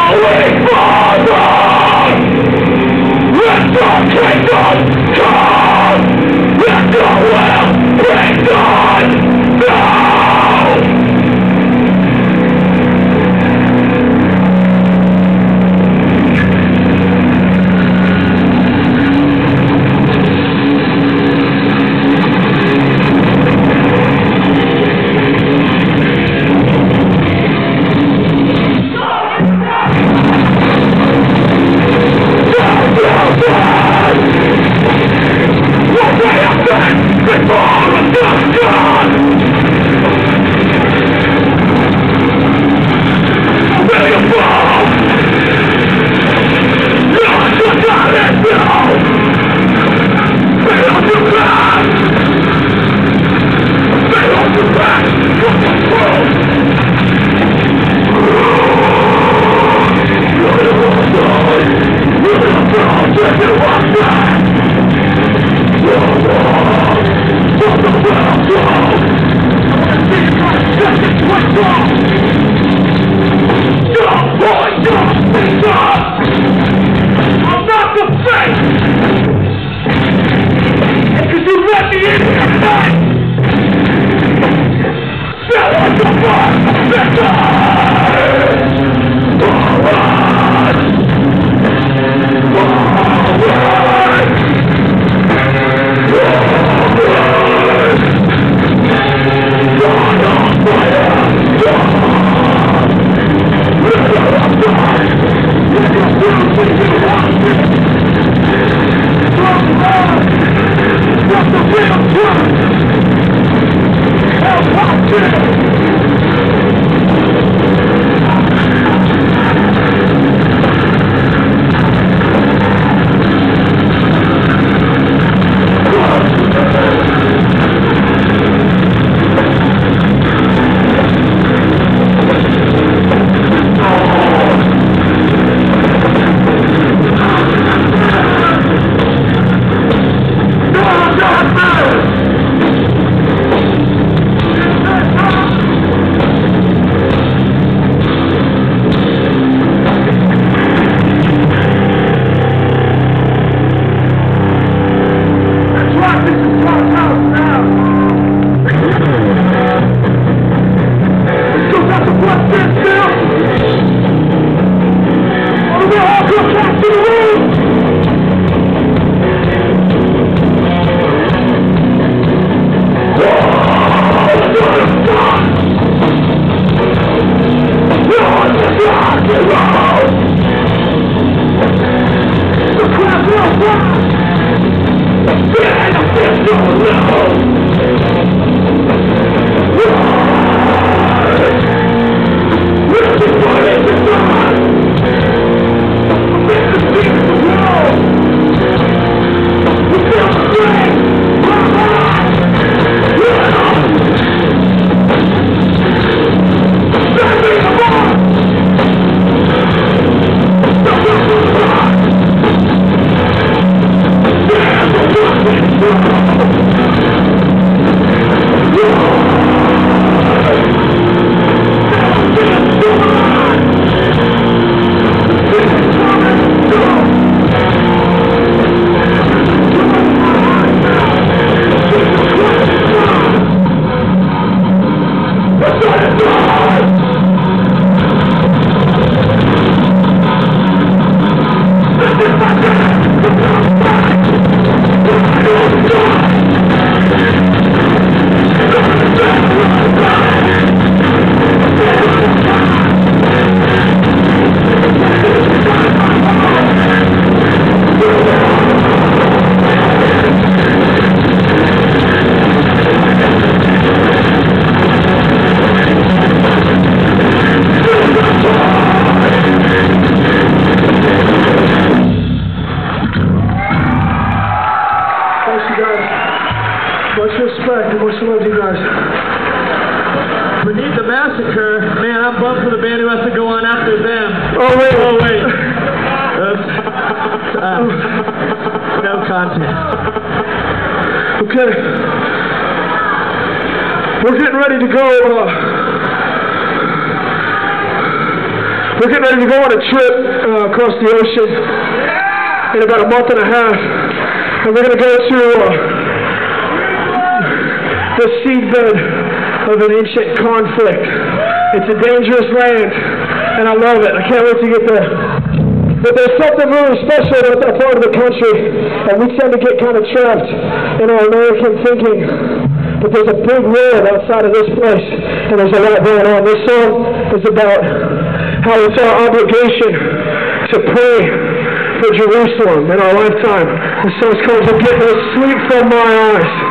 Holy Father, let your kingdom come, let your will be done now. Beneath the Massacre, man, I'm bummed for the band who has to go on after them. Oh, wait. No content. Okay. We're getting ready to go. We're getting ready to go on a trip across the ocean in about a month and a half. And we're going to go to the seedbed of an ancient conflict. It's a dangerous land, and I love it. I can't wait to get there. But there's something really special about that part of the country, and we tend to get kind of trapped in our American thinking. But there's a big world outside of this place, and there's a lot going on. This song is about how it's our obligation to pray for Jerusalem in our lifetime. This song's called "To Get No Sleep From My Eyes."